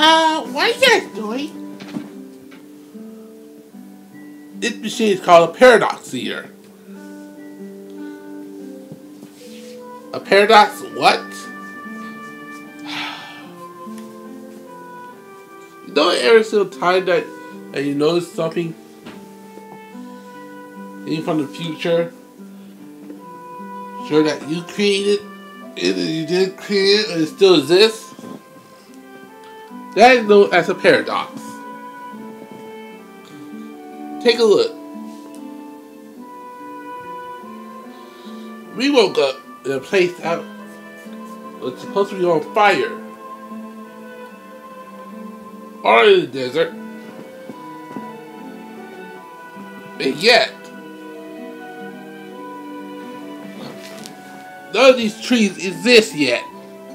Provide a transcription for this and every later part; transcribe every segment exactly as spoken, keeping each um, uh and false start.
Uh, what are you guys doing? This machine is called a paradox eater. A paradox what? You know every single time that, that you notice something even from the future, sure that you created it, you didn't create it, and it still exists? That is known as a paradox. Take a look. We woke up in a place that was supposed to be on fire, or in the desert, and yet none of these trees exist yet.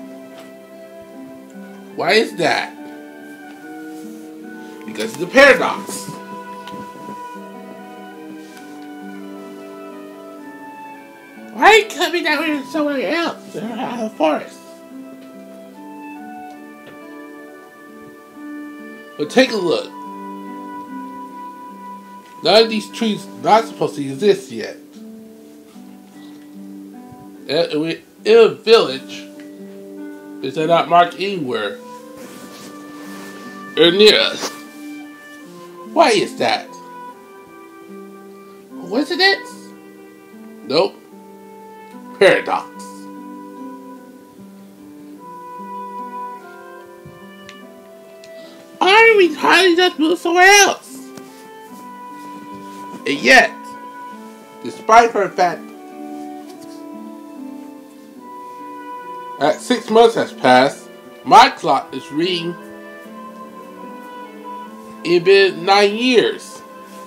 Why is that? Because it's a paradox. Why are you coming down here somewhere else in the forest? But take a look. None of these trees are not supposed to exist yet. And we're in a village that they're not marked anywhere or near us. Why is that? Coincidence? Nope. Paradox. Are we trying to just move somewhere else? And yet, despite her fact that six months has passed, my clock is reading it's been nine years.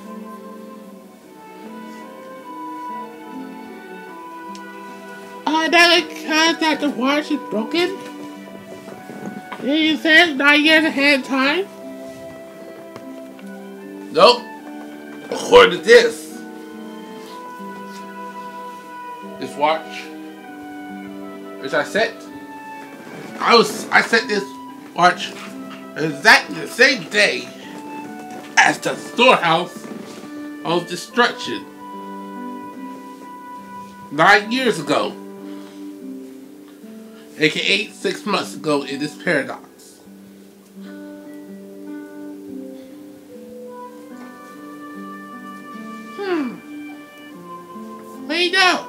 Uh, that because that the watch is broken? It says nine years ahead of time? Nope. According to this, this watch, which I set, I was I set this watch exactly the same day as the storehouse of destruction nine years ago, aka six months ago in this paradox. Hmm. What do you know?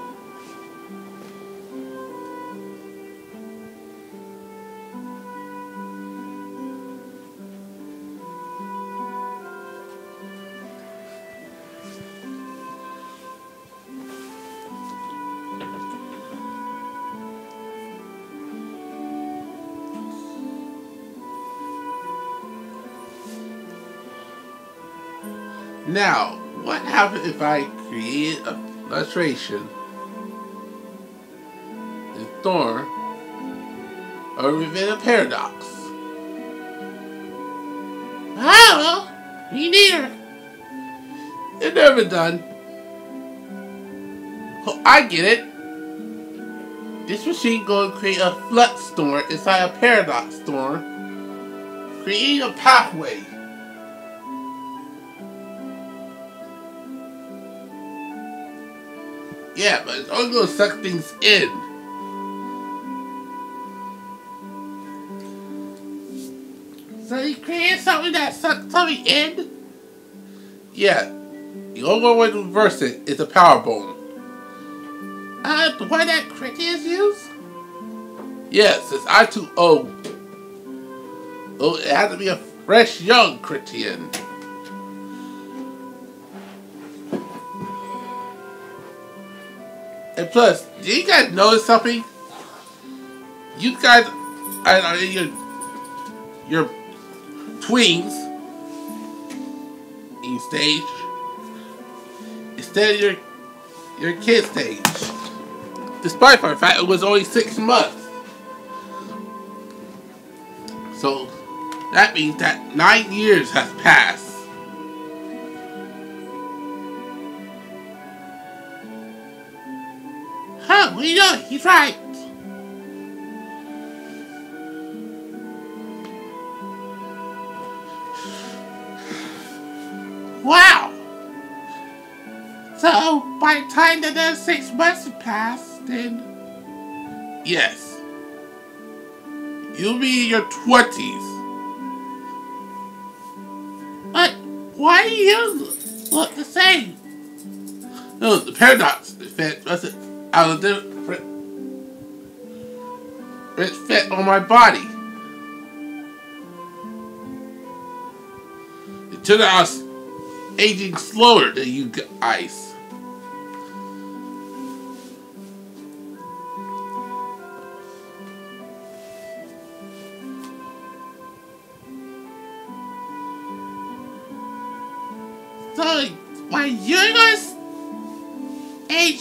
Now, what happens if I create a frustration in Thorn or within a paradox? Oh, me neither. It's never done. Oh, I get it. This machine going to create a flux storm inside a paradox storm, creating a pathway. Yeah, but it's only going to suck things in. So you create something that sucks something in? Yeah. The only way to reverse it is a power bone. Uh, the one that Critians use? Yes, it's I two O. Oh, it has to be a fresh, young Critian. And plus, do you guys notice something? You guys are your your twins in stage instead of your your kid stage. Despite the fact it was only six months. So that means that nine years has passed. Huh, what are you doing? He's right. So, by the time that the six months have passed, then... Yes. You'll be in your twenties. But, why do you look the same? No, the paradox effect wasn't out of different... It fit on my body. It turned out I was aging slower than you guys. So, when you're gonna age,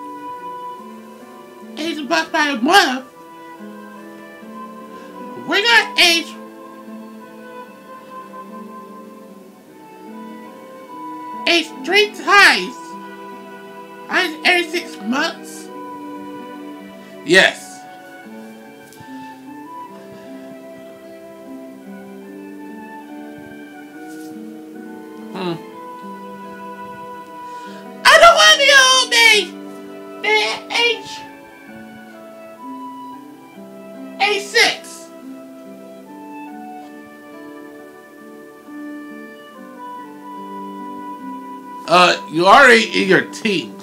age a month by a month, we're gonna age age three times and every six months. Yes. Hmm. I don't want to be old me. Man, age age six. Uh, you already in your teens.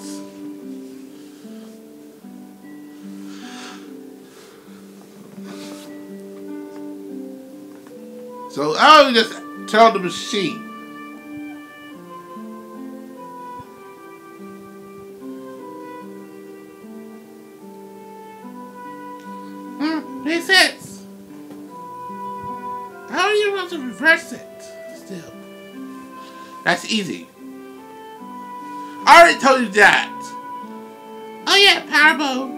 So I would just tell the machine. Hmm, makes sense. How are you going to reverse it still? That's easy. I already told you that. Oh yeah, Powerball.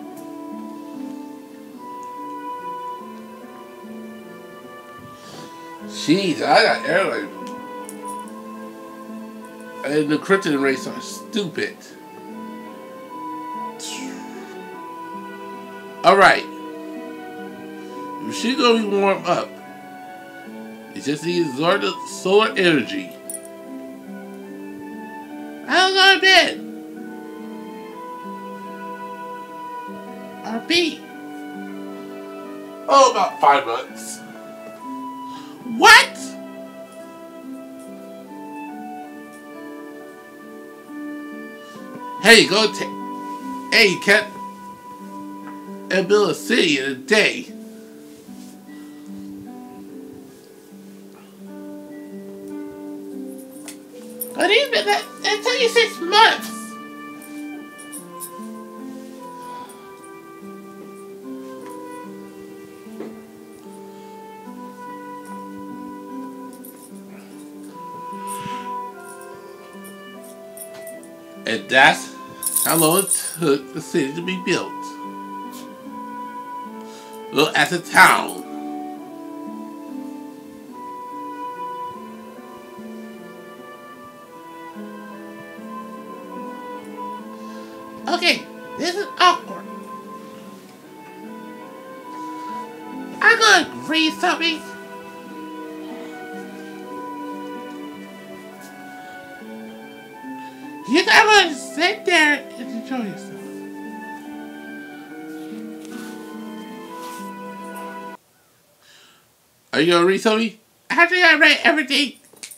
Jeez, I got airline. And the krypton race are stupid. Alright. The machine gonna be warmed up. It just needs to absorb the solar energy. How long have I been? Or B? Oh, about five months. What? Hey, go take. Hey, you can't build a city in a day. But even that, that took you six months. And that's how long it took the city to be built. Well, as a town. Okay, this is awkward. I'm gonna read something. You gotta sit there and enjoy yourself. Are you gonna read something? After I read everything,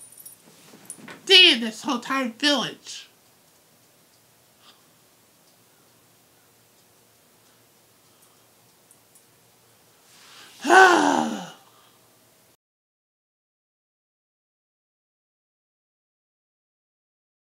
in this whole time village. Ah.